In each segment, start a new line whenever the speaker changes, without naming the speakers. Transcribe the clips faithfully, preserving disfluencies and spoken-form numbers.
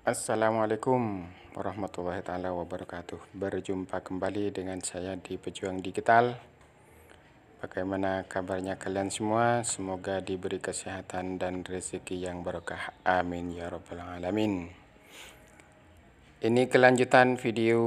Assalamualaikum warahmatullahi taala wabarakatuh. Berjumpa kembali dengan saya di Pejuang Digital. Bagaimana kabarnya kalian semua? Semoga diberi kesehatan dan rezeki yang barokah. Amin ya rabbal alamin. Ini kelanjutan video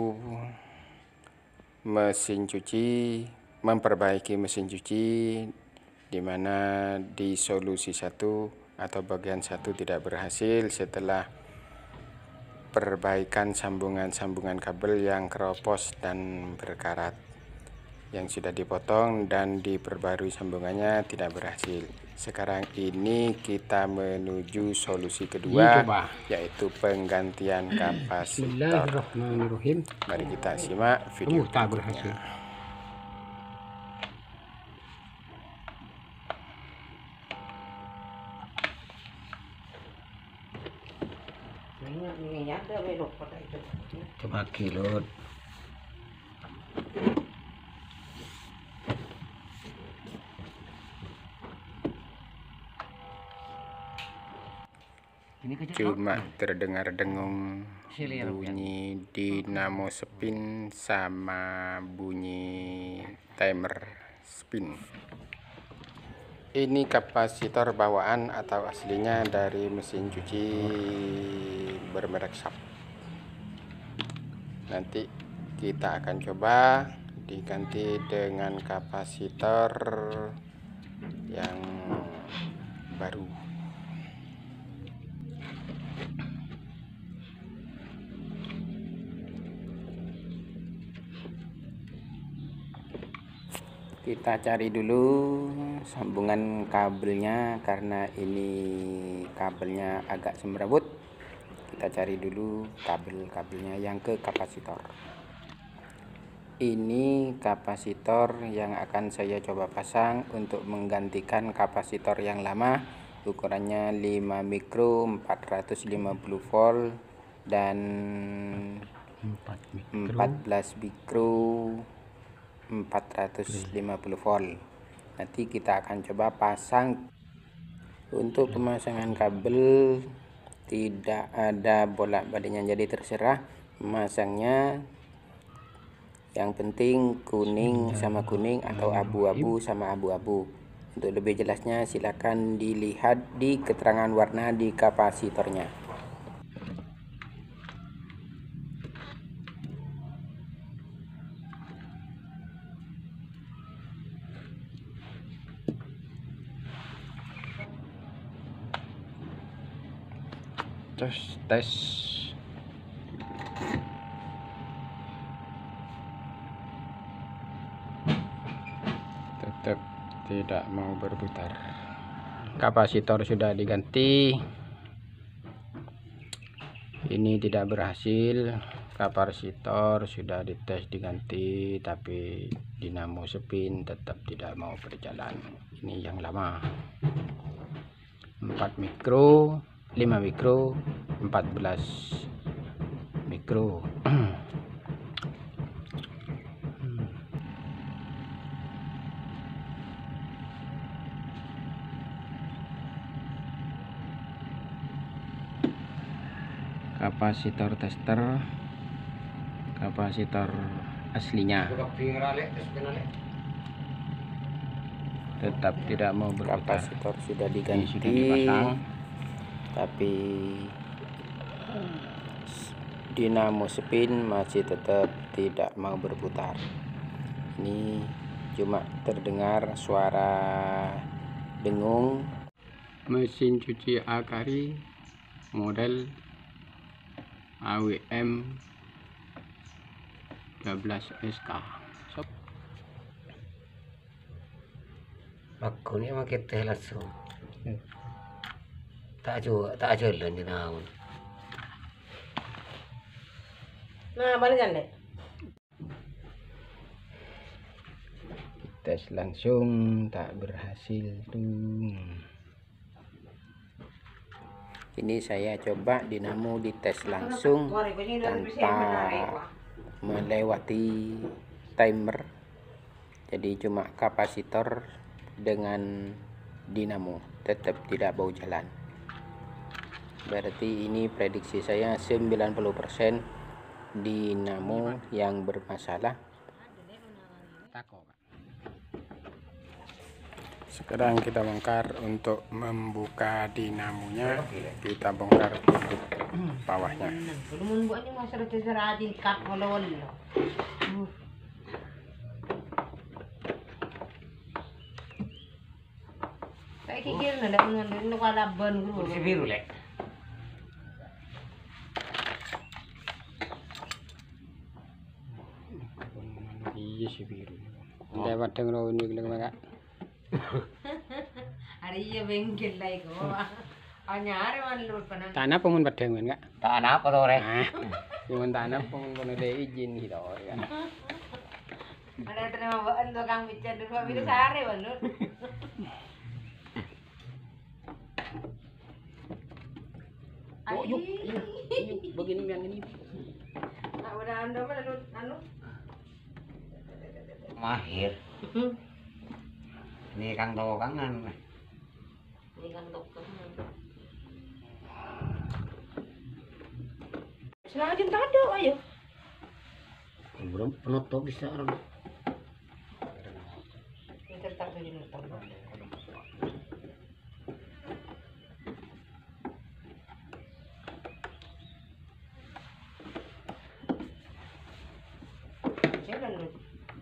mesin cuci, memperbaiki mesin cuci, di mana di solusi satu atau bagian satu tidak berhasil setelah perbaikan sambungan-sambungan kabel yang keropos dan berkarat, yang sudah dipotong dan diperbarui sambungannya tidak berhasil. Sekarang ini kita menuju solusi kedua, yaitu penggantian kapasitor.
Bismillahirrahmanirrahim.
Mari kita simak video
Oh, tak berhasil.
berikutnya.
Coba kilut.
Cuma terdengar dengung bunyi dinamo spin sama bunyi timer spin. Ini kapasitor bawaan atau aslinya dari mesin cuci bermerek Sharp. Nanti kita akan coba diganti dengan kapasitor yang baru. Kita cari dulu sambungan kabelnya, karena ini kabelnya agak semrawut. Kita cari dulu kabel-kabelnya yang ke kapasitor. Ini kapasitor yang akan saya coba pasang untuk menggantikan kapasitor yang lama. Ukurannya lima mikro, empat ratus lima puluh volt dan empat belas mikro, empat ratus lima puluh volt. Nanti kita akan coba pasang. Untuk pemasangan kabel tidak ada bolak-baliknya, jadi terserah masangnya. Yang penting kuning sama kuning atau abu-abu sama abu-abu. Untuk lebih jelasnya silakan dilihat di keterangan warna di kapasitornya. Terus tes. Tetap tidak mau berputar. Kapasitor sudah diganti. Ini tidak berhasil. Kapasitor sudah dites diganti, tapi dinamo spin tetap tidak mau berjalan. Ini yang lama. empat mikro, lima mikro, empat belas mikro. Kapasitor tester, kapasitor aslinya tetap tidak mau berputar. Kapasitor sudah diganti, sudah dipasang, tapi dinamo spin masih tetap tidak mau berputar. Ini cuma terdengar suara dengung. Mesin cuci Akari model A W M tiga belas S K.
Aku ni makin teh langsung. Tak juga, tak jalan di naun.
Nah, balikan deh.
Tes langsung tak berhasil tuh. Ini saya coba dinamo dites langsung tanpa melewati timer, jadi cuma kapasitor dengan dinamo tetap tidak mau jalan. Berarti ini prediksi saya sembilan puluh persen dinamo yang bermasalah. Sekarang kita bongkar untuk membuka dinamonya, kita bongkar tutup bawahnya.
Belum buat ni masa tu seradi kap wala-wala. Saya kira nak dah nak nak ada ban dulu.
Kursi biru lek.
Iya sih biru. Lewat dengan ini kalau enggak.
Ada iya bengkel lagi ko. Hanya hari mana lulus panen.
Tanah pengun badeng enggak?
Tanah apa tuh rek?
Cuman tanah pengun kono ada izin gitu kan.
Ada terima bahan tukang bicara dulu biru sehari balut.
Oh yuk, yuk, yuk, begini yang ini.
Ah udah anda apa anu anu?
Mahir. Ini kang tahu kangen.
Ini kan dokter. Selagi tak ada ayo.
Belum penutup bisa orang.
Kita tak jadi nonton. Jalan lu.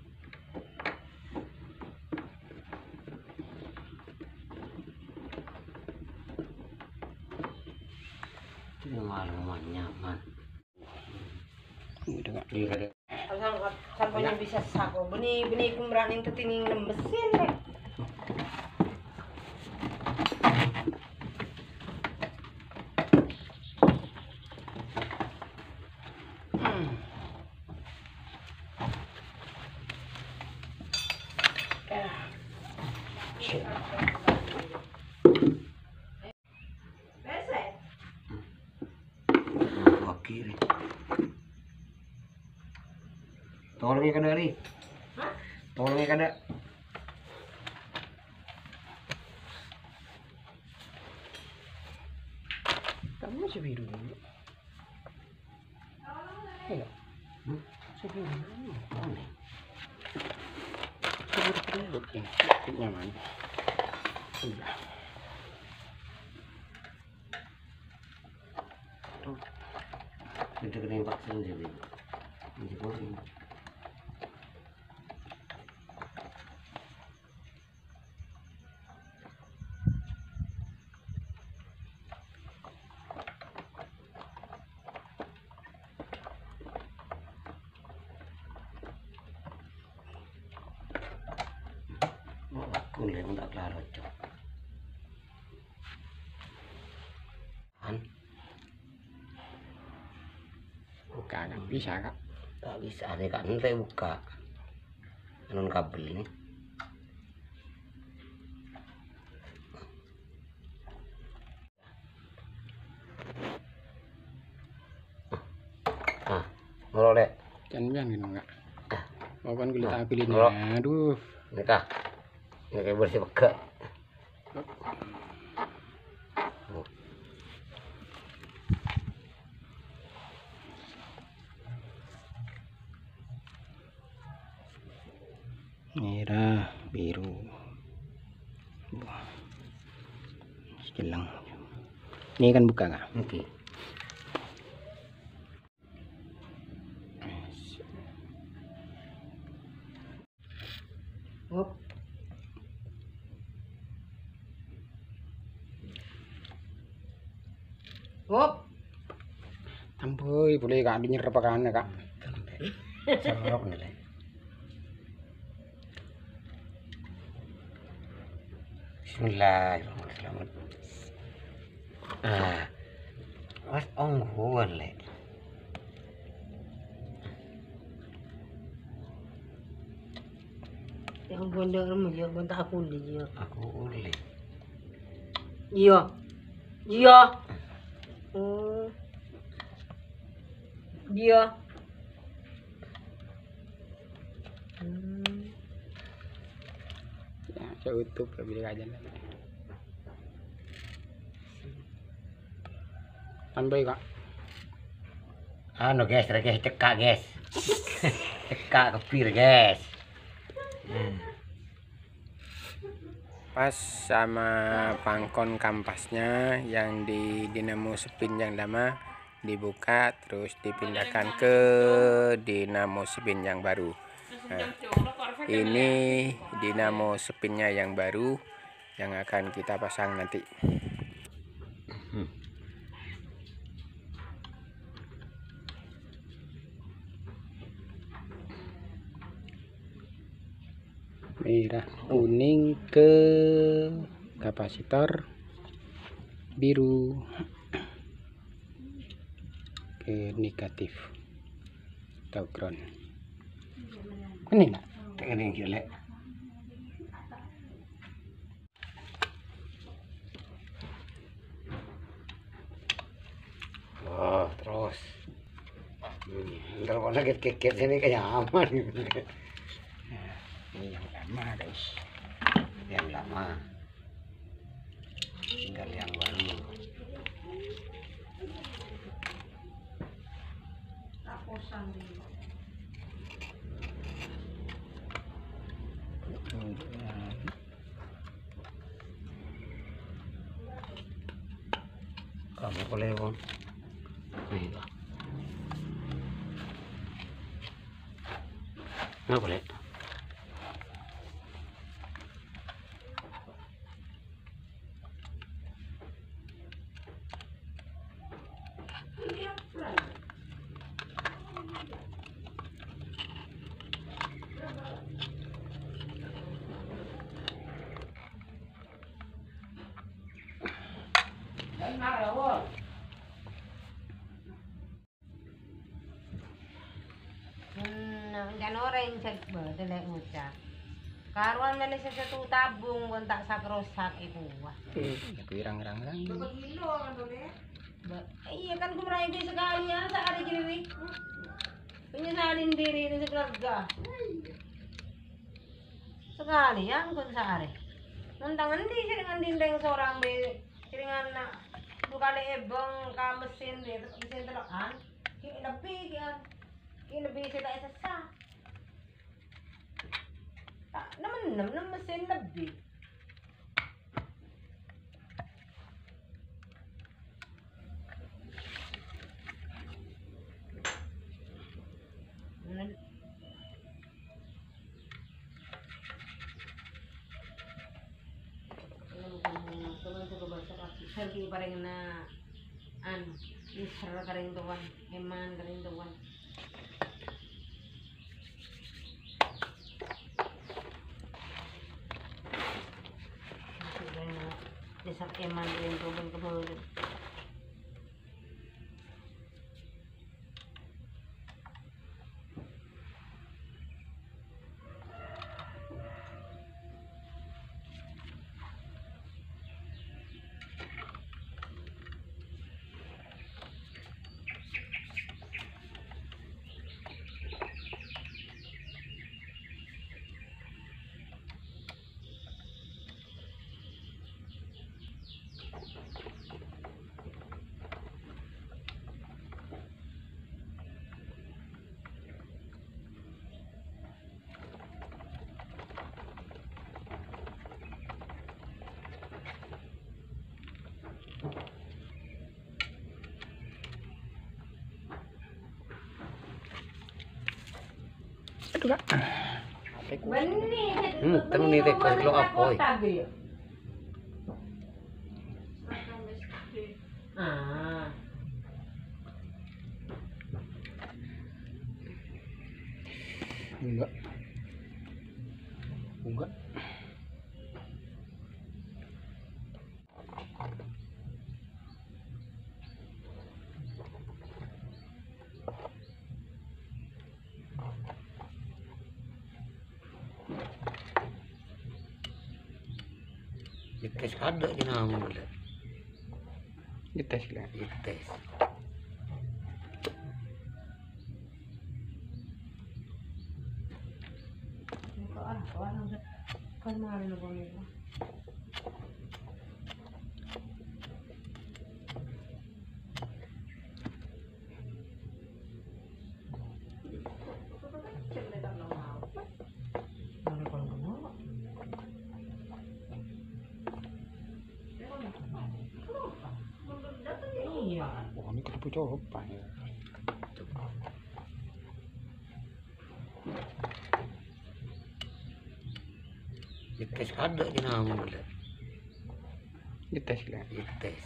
Cuma malu nyaman.
Udah enggak.
Iya ada.
Asal sampainya bisa sako. Beni beni kumran yang tetining lembesin rek.
Kiri. Tolongnya kada ri.
Hah?
Tolongnya kada.
Kamu masih biru dulu. Iya.
Hmm?
Masih biru dulu.
Aneh.
Keruduk ini, nyaman. Udah.
Kita kena vaksin jadi. Ini boleh. Aku lihat tak kelar cok. An?
Buka kan bisa kak.
Tak bisa deh kan saya buka. Non kabel ini. Ah, ngolok deh.
Jangan jangan gitu enggak. Mau kan kulit
Nah,
api ini.
kalau-
Aduh.
Ini kah? Ini kayak bersih beka.
Merah, biru. Wah. Hilang. Ini kan buka nggak?
Oke.
Hop. Hop.
Ampun, boleh kak dinyerap kan kak?
Serok nih leh. Bismillahirrahmanirrahim. Ah, was ongguan leh.
Yang benda rumah dia benda aku dia.
Aku uli.
Iya. Iya. Oh. Dia. Hmm.
Ya, saya utuh ke bilik aja lah. Tambah kak.
Anu guys, guys cekak guys. Cekak kepir guys. Hmm.
Pas sama pangkon kampasnya yang di dinamo spin yang lama dibuka, terus dipindahkan ke dinamo spin yang baru. Nah, ini dinamo spinnya yang baru yang akan kita pasang nanti.
Hmm.
Merah kuning ke kapasitor, biru ke negatif atau ground. Ini nak
Ini jelek. Oh, terus. Hmm, kalau sakit kikit sini kayak aman.
Ini yang lama guys,
Yang lama. Tinggal yang baru. Kamu boleh bang. Nih, nggak boleh.
Hmm, dan orang yang coba delek ngucap. Karuan mana satu tabung kontak sakrosak itu wah.
tapi rang-rang-rang.
Iya kan gue meraih sekali ya sehari jadi penyesalin diri ini sekeluarga. Sekali ya gue sehari. Mentang nanti seringan dindeng seorang be, seringan nak dua kali ebong ke mesin be, mesin telokan. Kini lebih kan, kini lebih saya tak sesah. Tak, enam enam enam mesin lebih. Sergi paling na an isar karing tuan eman karing tuan isar eman karing tuan kemudian
Aduh kak.
Hmm, temen nih tekos lo apa?
Ah.
Enggak. Enggak.
Dites ada di nama ada.
Dites lah.
Dites.
Kan mahal na ba nila? Iya.
Oh, ini kita coba ya.
Dites kada di nama boleh.
Dites lah.
Dites.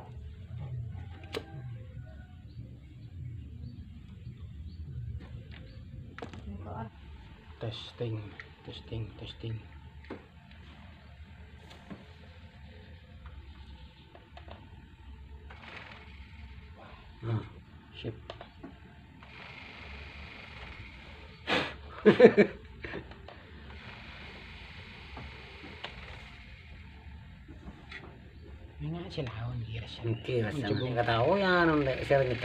Testing, testing, testing.
Nah,
Sip. Ini sih lawan kira sih.
mungkin rasanya nggak tahu ya anu deh share kita.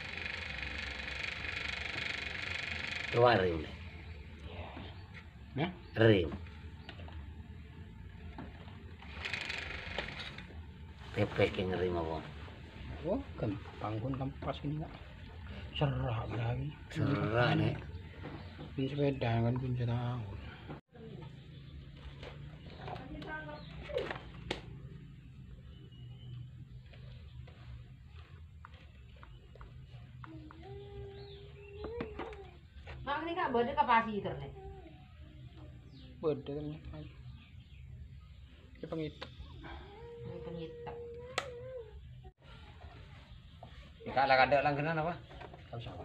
Keluar rim deh.
Nah,
Rim. Tepek yang ngerim apa?
oh gampang pun kampas ini nggak serah lagi.
Serah nih.
Pin sepeda kan pun tahu.
Mak ini kak bode kapasi itu nih.
Beda ternyata. Ini pengit.
Ini penyitak.
Kalau ada langganan apa?
Tahu siapa?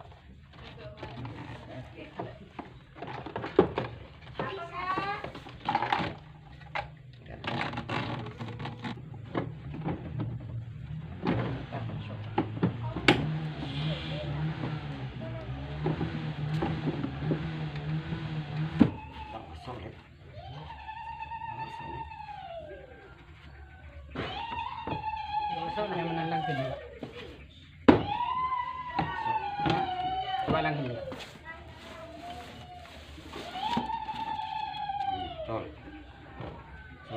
Masuk na naman lang din. Coba lang din.
Sol. So.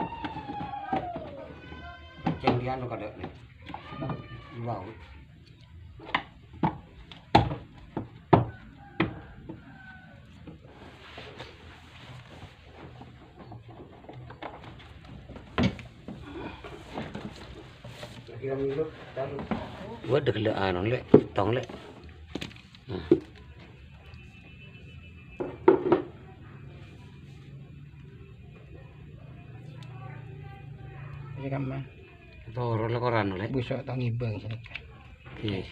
Ceng dia anu kada nih. Wow. Gua deg le anu le, tong le. Nah.
Ini kan mah.
Toro le koran le.
Busuk tong ibang sini.
Yes.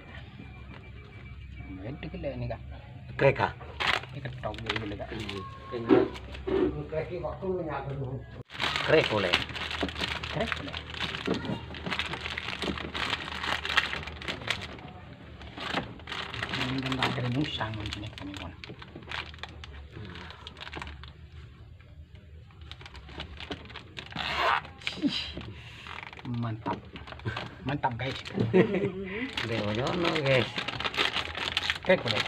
Ini kele ini kak.
Kreka.
Ini ketok dulu kak.
Kreki waktu menyatu dulu. Krek boleh.
Krek boleh. Ini kan tak ada musang sini kami pun. Mantap. Mantap guys.
Dewa jono guys.
Krek boleh.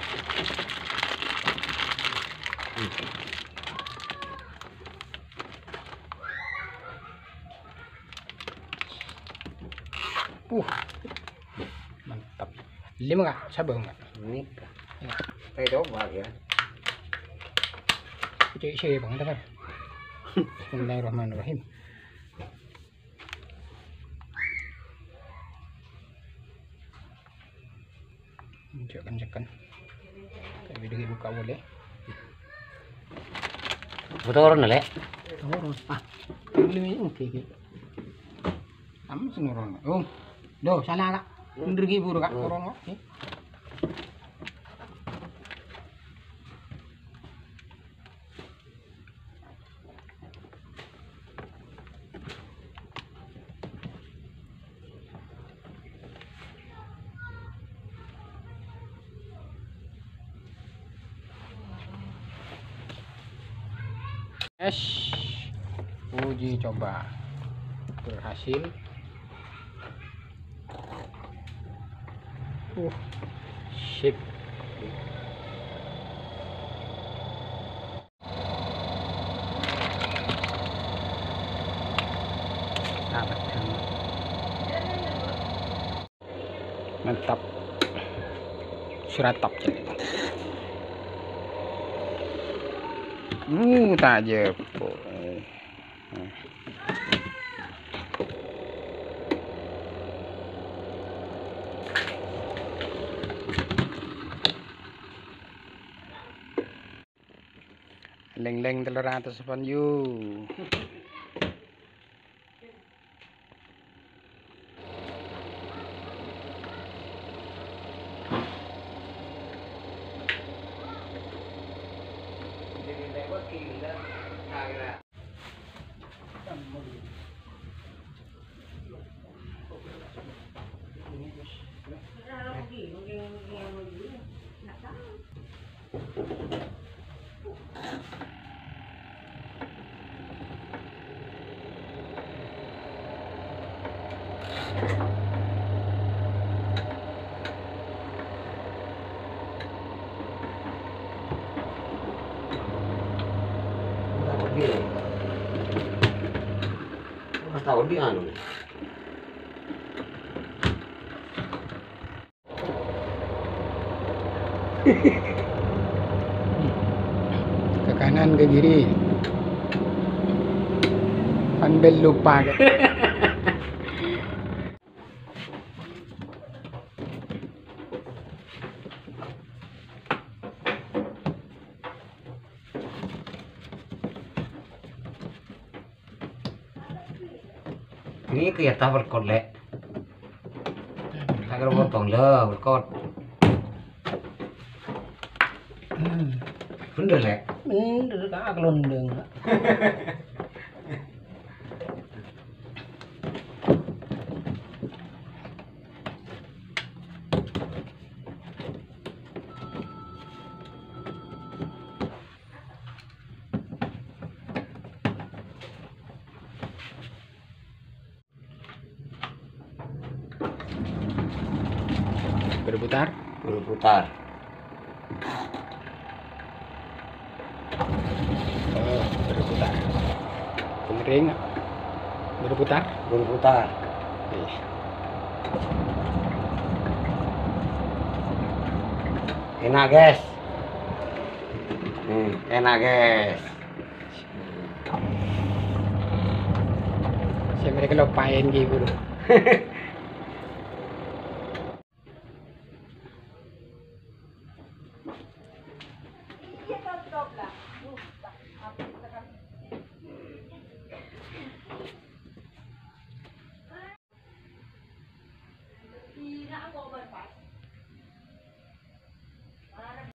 Uh, mantap. Lima kak, sabar nggak?
Ini
Ya.
saya coba ya.
Cek saya bang, teman. Bismillahirrahmanirrahim. Cekan-cekan. Tapi dia buka boleh.
Betul le.
Turun. Ah, boleh oke oke. Kamu senurun. Oh, doh sana kak. Mundur lagi buru kak. Turun kak. Okay. Yes, uji coba berhasil. Uh, sip. Mantap. Suratap jadi. Uh, tak jepuk. leng-leng telur atus pon yu.
Mas tahu di anu nih.
Ke kanan ke kiri. Pandel lupa.
Ini kelihatan berkot lek. Agar potong lah berkot. Bener lek.
Bener kak gelondong. Berputar.
Berputar.
Oh, berputar. Pemiring. Berputar.
Berputar.
Ih.
Enak guys. Hmm, enak guys.
Saya mereka lupain gitu.